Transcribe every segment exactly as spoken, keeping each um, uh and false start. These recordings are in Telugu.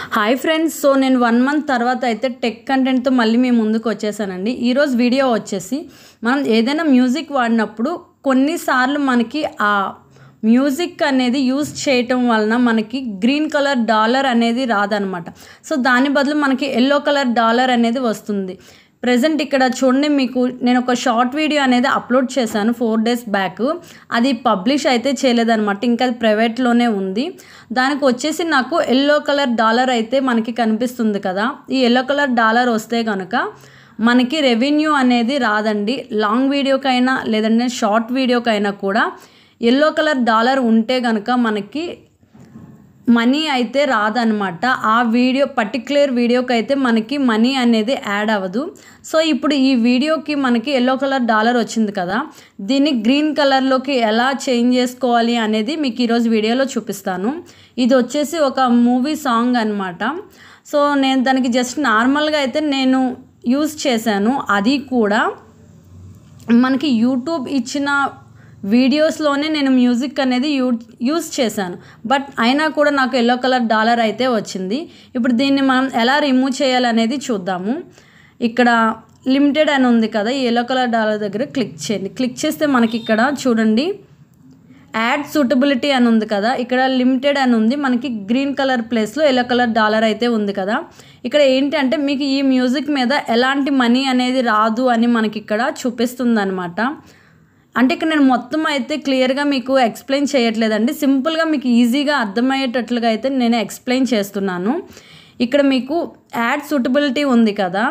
హాయ్ ఫ్రెండ్స్, సో నేను వన్ మంత్ తర్వాత అయితే టెక్ కంటెంట్తో మళ్ళీ మేము ముందుకు వచ్చేసానండి. ఈరోజు వీడియో వచ్చేసి మనం ఏదైనా మ్యూజిక్ వాడినప్పుడు కొన్నిసార్లు మనకి ఆ మ్యూజిక్ అనేది యూజ్ చేయటం వలన మనకి గ్రీన్ కలర్ డాలర్ అనేది రాదనమాట. సో దాని బదులు మనకి ఎల్లో కలర్ డాలర్ అనేది వస్తుంది. ప్రజెంట్ ఇక్కడ చూడండి, మీకు నేను ఒక షార్ట్ వీడియో అనేది అప్లోడ్ చేశాను ఫోర్ డేస్ బ్యాక్. అది పబ్లిష్ అయితే చేయలేదన్నమాట, ఇంకా అది ప్రైవేట్లోనే ఉంది. దానికి వచ్చేసి నాకు ఎల్లో కలర్ డాలర్ అయితే మనకి కనిపిస్తుంది కదా. ఈ ఎల్లో కలర్ డాలర్ వస్తే కనుక మనకి రెవెన్యూ అనేది రాదండి. లాంగ్ వీడియోకైనా లేదంటే షార్ట్ వీడియోకైనా కూడా ఎల్లో కలర్ డాలర్ ఉంటే కనుక మనకి మనీ అయితే రాదనమాట. ఆ వీడియో పర్టిక్యులర్ వీడియోకి అయితే మనకి మనీ అనేది యాడ్ అవ్వదు. సో ఇప్పుడు ఈ వీడియోకి మనకి ఎల్లో కలర్ డాలర్ వచ్చింది కదా, దీన్ని గ్రీన్ కలర్లోకి ఎలా చేంజ్ చేసుకోవాలి అనేది మీకు ఈరోజు వీడియోలో చూపిస్తాను. ఇది వచ్చేసి ఒక మూవీ సాంగ్ అనమాట. సో నేను దానికి జస్ట్ నార్మల్గా అయితే నేను యూజ్ చేశాను. అది కూడా మనకి యూట్యూబ్ ఇచ్చిన వీడియోస్లోనే నేను మ్యూజిక్ అనేది యూ యూజ్ చేశాను. బట్ అయినా కూడా నాకు ఎల్లో కలర్ డాలర్ అయితే వచ్చింది. ఇప్పుడు దీన్ని మనం ఎలా రిమూవ్ చేయాలనేది చూద్దాము. ఇక్కడ లిమిటెడ్ అని ఉంది కదా, ఈ ఎల్లో కలర్ డాలర్ దగ్గర క్లిక్ చేయండి. క్లిక్ చేస్తే మనకి ఇక్కడ చూడండి యాడ్ సూటబిలిటీ అని ఉంది కదా, ఇక్కడ లిమిటెడ్ అని ఉంది. మనకి గ్రీన్ కలర్ ప్లేస్లో ఎల్లో కలర్ డాలర్ అయితే ఉంది కదా. ఇక్కడ ఏంటి అంటే మీకు ఈ మ్యూజిక్ మీద ఎలాంటి మనీ అనేది రాదు అని మనకి ఇక్కడ చూపిస్తుంది అనమాట. అంటే ఇక్కడ నేను మొత్తం అయితే క్లియర్గా మీకు ఎక్స్ప్లెయిన్ చేయట్లేదండి, సింపుల్గా మీకు ఈజీగా అర్థమయ్యేటట్లుగా అయితే నేను ఎక్స్ప్లెయిన్ చేస్తున్నాను. ఇక్కడ మీకు యాడ్ సూటబిలిటీ ఉంది కదా,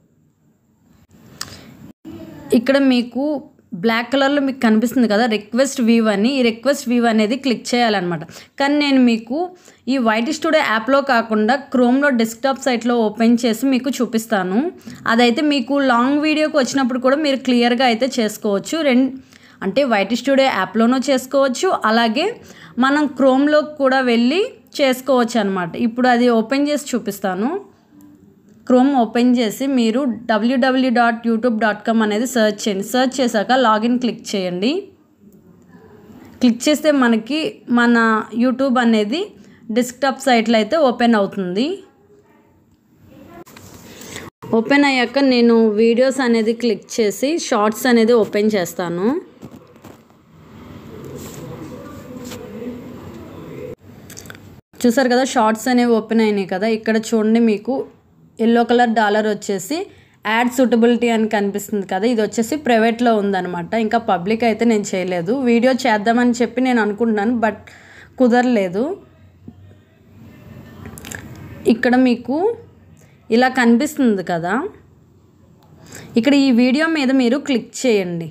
ఇక్కడ మీకు బ్లాక్ కలర్లో మీకు కనిపిస్తుంది కదా రిక్వెస్ట్ వ్యూ అని. ఈ రిక్వెస్ట్ వ్యూ అనేది క్లిక్ చేయాలన్నమాట. కానీ నేను మీకు ఈ వైట్ స్టూడియో యాప్లో కాకుండా క్రోమ్లో డెస్క్టాప్ సైట్లో ఓపెన్ చేసి మీకు చూపిస్తాను. అదైతే మీకు లాంగ్ వీడియోకి వచ్చినప్పుడు కూడా మీరు క్లియర్గా అయితే చేసుకోవచ్చు. రెండు అంటే వైట్ స్టూడియో యాప్లోనూ చేసుకోవచ్చు, అలాగే మనం క్రోమ్లో కూడా వెళ్ళి చేసుకోవచ్చు అనమాట. ఇప్పుడు అది ఓపెన్ చేసి చూపిస్తాను. క్రోమ్ ఓపెన్ చేసి మీరు WW dot YouTube dot com అనేది సెర్చ్ చేయండి. సెర్చ్ చేశాక లాగిన్ క్లిక్ చేయండి. క్లిక్ చేస్తే మనకి మన యూట్యూబ్ అనేది డెస్క్టాప్ సైట్లో అయితే ఓపెన్ అవుతుంది. ఓపెన్ అయ్యాక నేను వీడియోస్ అనేది క్లిక్ చేసి షార్ట్స్ అనేది ఓపెన్ చేస్తాను. చూసారు కదా, షార్ట్స్ అనేవి ఓపెన్ అయినాయి కదా. ఇక్కడ చూడండి, మీకు ఎల్లో కలర్ డాలర్ వచ్చేసి యాడ్ సూటబిలిటీ అని కనిపిస్తుంది కదా, ఇది వచ్చేసి ప్రైవేట్లో ఉందన్నమాట. ఇంకా పబ్లిక్ అయితే నేను చేయలేదు. వీడియో చేద్దామని చెప్పి నేను అనుకుంటున్నాను, బట్ కుదరలేదు. ఇక్కడ మీకు ఇలా కనిపిస్తుంది కదా, ఇక్కడ ఈ వీడియో మీద మీరు క్లిక్ చేయండి.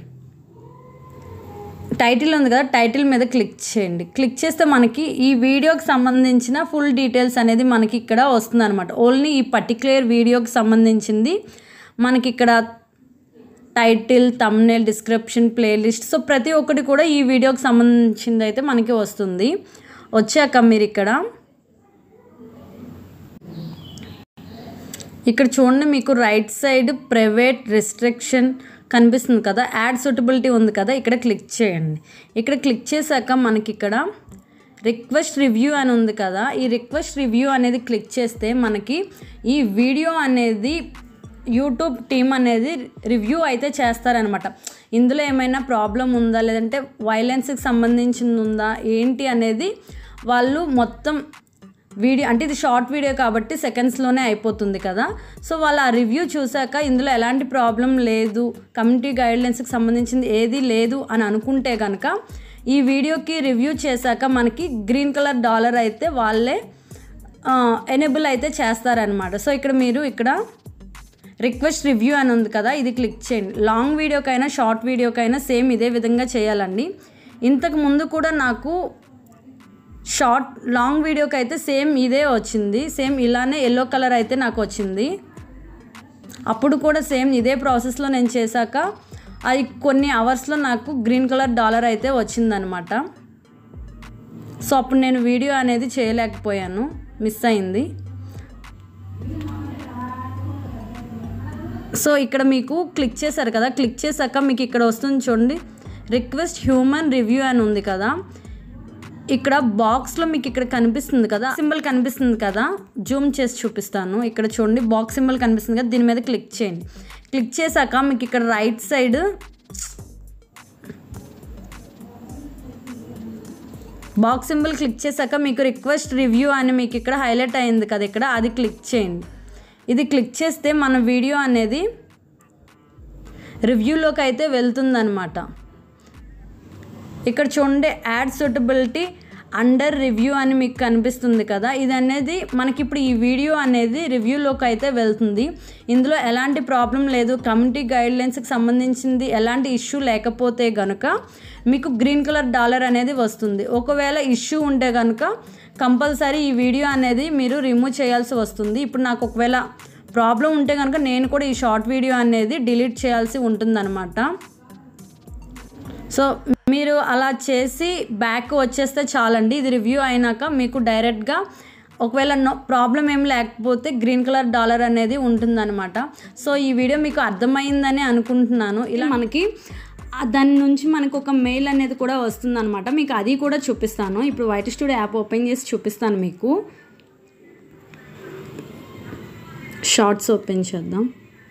టైటిల్ ఉంది కదా, టైటిల్ మీద క్లిక్ చేయండి. క్లిక్ చేస్తే మనకి ఈ వీడియోకి సంబంధించిన ఫుల్ డీటెయిల్స్ అనేది మనకి ఇక్కడ వస్తుంది అనమాట. ఓన్లీ ఈ పర్టిక్యులర్ వీడియోకి సంబంధించింది మనకి ఇక్కడ title, thumbnail, description, playlist, so ప్రతి ఒక్కటి కూడా ఈ వీడియోకి సంబంధించింది అయితే మనకి వస్తుంది. వచ్చాక మీరు ఇక్కడ ఇక్కడ చూడండి, మీకు రైట్ సైడ్ ప్రైవేట్ రిస్ట్రిక్షన్ కనిపిస్తుంది కదా, యాడ్ సూటబిలిటీ ఉంది కదా, ఇక్కడ క్లిక్ చేయండి. ఇక్కడ క్లిక్ చేశాక మనకి ఇక్కడ రిక్వెస్ట్ రివ్యూ అని ఉంది కదా, ఈ రిక్వెస్ట్ రివ్యూ అనేది క్లిక్ చేస్తే మనకి ఈ వీడియో అనేది యూట్యూబ్ టీమ్ అనేది రివ్యూ అయితే చేస్తారనమాట. ఇందులో ఏమైనా ప్రాబ్లం ఉందా, లేదంటే వైలెన్స్కి సంబంధించింది ఉందా ఏంటి అనేది వాళ్ళు మొత్తం వీడియో, అంటే ఇది షార్ట్ వీడియో కాబట్టి సెకండ్స్లోనే అయిపోతుంది కదా. సో వాళ్ళు ఆ రివ్యూ చూశాక ఇందులో ఎలాంటి ప్రాబ్లం లేదు, కమ్యూనిటీ గైడ్లైన్స్కి సంబంధించింది ఏది లేదు అని అనుకుంటే కనుక ఈ వీడియోకి రివ్యూ చేశాక మనకి గ్రీన్ కలర్ డాలర్ అయితే వాళ్ళే ఎనేబుల్ అయితే చేస్తారనమాట. సో ఇక్కడ మీరు ఇక్కడ రిక్వెస్ట్ రివ్యూ అని ఉంది కదా, ఇది క్లిక్ చేయండి. లాంగ్ వీడియోకైనా షార్ట్ వీడియోకైనా సేమ్ ఇదే విధంగా చేయాలండి. ఇంతకు ముందు కూడా నాకు షార్ట్ లాంగ్ వీడియోకి అయితే సేమ్ ఇదే వచ్చింది, సేమ్ ఇలానే ఎల్లో కలర్ అయితే నాకు వచ్చింది. అప్పుడు కూడా సేమ్ ఇదే ప్రాసెస్లో నేను చేశాక అది కొన్ని అవర్స్లో నాకు గ్రీన్ కలర్ డాలర్ అయితే వచ్చిందనమాట. సో అప్పుడు నేను వీడియో అనేది చేయలేకపోయాను, మిస్ అయింది. సో ఇక్కడ మీకు క్లిక్ చేశారు కదా, క్లిక్ చేశాక మీకు ఇక్కడ వస్తుంది చూడండి రిక్వెస్ట్ హ్యూమన్ రివ్యూ అని ఉంది కదా, ఇక్కడ బాక్స్లో మీకు ఇక్కడ కనిపిస్తుంది కదా సింబల్ కనిపిస్తుంది కదా, జూమ్ చేసి చూపిస్తాను. ఇక్కడ చూడండి బాక్స్ సింబల్ కనిపిస్తుంది కదా, దీని మీద క్లిక్ చేయండి. క్లిక్ చేశాక మీకు ఇక్కడ right side box symbol click చేశాక మీకు రిక్వెస్ట్ రివ్యూ అని మీకు ఇక్కడ హైలైట్ అయింది కదా, ఇక్కడ అది క్లిక్ చేయండి. ఇది క్లిక్ చేస్తే మన వీడియో అనేది రివ్యూలోకి అయితే వెళ్తుందన్నమాట. ఇక్కడ చూడండి యాడ్ సూటబిలిటీ అండర్ రివ్యూ అని మీకు కనిపిస్తుంది కదా, ఇది అనేది మనకి ఇప్పుడు ఈ వీడియో అనేది రివ్యూలోకి అయితే వెళ్తుంది. ఇందులో ఎలాంటి ప్రాబ్లం లేదు, కమ్యూనిటీ గైడ్లైన్స్కి సంబంధించింది ఎలాంటి ఇష్యూ లేకపోతే కనుక మీకు గ్రీన్ కలర్ డాలర్ అనేది వస్తుంది. ఒకవేళ ఇష్యూ ఉంటే కనుక కంపల్సరీ ఈ వీడియో అనేది మీరు రిమూవ్ చేయాల్సి వస్తుంది. ఇప్పుడు నాకు ఒకవేళ ప్రాబ్లం ఉంటే కనుక నేను కూడా ఈ షార్ట్ వీడియో అనేది డిలీట్ చేయాల్సి ఉంటుందన్నమాట. సో మీరు అలా చేసి బ్యాక్ వచ్చేస్తే చాలండి. ఇది రివ్యూ అయినాక మీకు డైరెక్ట్గా ఒకవేళ నో ప్రాబ్లం ఏం లేకపోతే గ్రీన్ కలర్ డాలర్ అనేది ఉంటుందన్నమాట. సో ఈ వీడియో మీకు అర్థమైందని అనుకుంటున్నాను. ఇలా మనకి దాని నుంచి మనకు ఒక మెయిల్ అనేది కూడా వస్తుందన్నమాట. మీకు అది కూడా చూపిస్తాను. ఇప్పుడు వైట్ స్టూడియో యాప్ ఓపెన్ చేసి చూపిస్తాను మీకు. షార్ట్స్ ఓపెన్ చేద్దాం.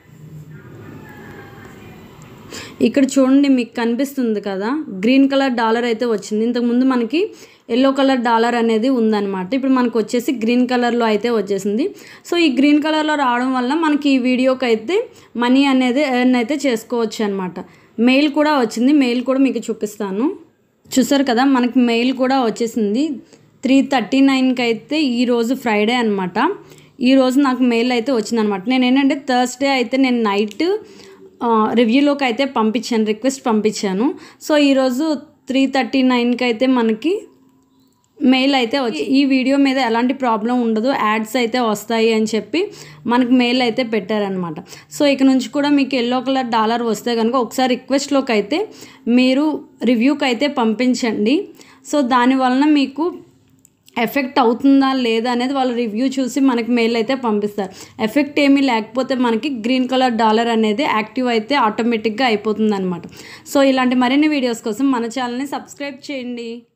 ఇక్కడ చూడండి మీకు కనిపిస్తుంది కదా గ్రీన్ కలర్ డాలర్ అయితే వచ్చింది. ఇంతకుముందు మనకి ఎల్లో కలర్ డాలర్ అనేది ఉందన్నమాట. ఇప్పుడు మనకు వచ్చేసి గ్రీన్ కలర్లో అయితే వచ్చేసింది. సో ఈ గ్రీన్ కలర్లో రావడం వల్ల మనకి ఈ వీడియోకి అయితే మనీ అనేది ఎర్న్ అయితే చేసుకోవచ్చు అనమాట. మెయిల్ కూడా వచ్చింది, మెయిల్ కూడా మీకు చూపిస్తాను. చూసారు కదా మనకి మెయిల్ కూడా వచ్చేసింది. త్రీ థర్టీ నైన్కి అయితే ఈరోజు ఫ్రైడే అనమాట. ఈరోజు నాకు మెయిల్ అయితే వచ్చిందనమాట. నేను ఏంటంటే థర్స్డే అయితే నేను నైట్ రివ్యూలోకి అయితే పంపించాను, రిక్వెస్ట్ పంపించాను. సో ఈరోజు త్రీ థర్టీ నైన్కి అయితే మనకి మెయిల్ అయితే వచ్చి ఈ వీడియో మీద ఎలాంటి ప్రాబ్లం ఉండదు, యాడ్స్ అయితే వస్తాయి అని చెప్పి మనకి మెయిల్ అయితే పెట్టారనమాట. సో ఇక నుంచి కూడా మీకు ఎల్లో కలర్ డాలర్ వస్తే కనుక ఒకసారి రిక్వెస్ట్లోకి అయితే మీరు రివ్యూకి అయితే పంపించండి. సో దానివలన మీకు ఎఫెక్ట్ అవుతుందా లేదా అనేది వాళ్ళు రివ్యూ చూసి మనకి మెయిల్ అయితే పంపిస్తారు. ఎఫెక్ట్ ఏమీ లేకపోతే మనకి గ్రీన్ కలర్ డాలర్ అనేది యాక్టివ్ అయితే ఆటోమేటిక్గా అయిపోతుంది అనమాట. సో ఇలాంటి మరిన్ని వీడియోస్ కోసం మన ఛానల్ని సబ్స్క్రైబ్ చేయండి.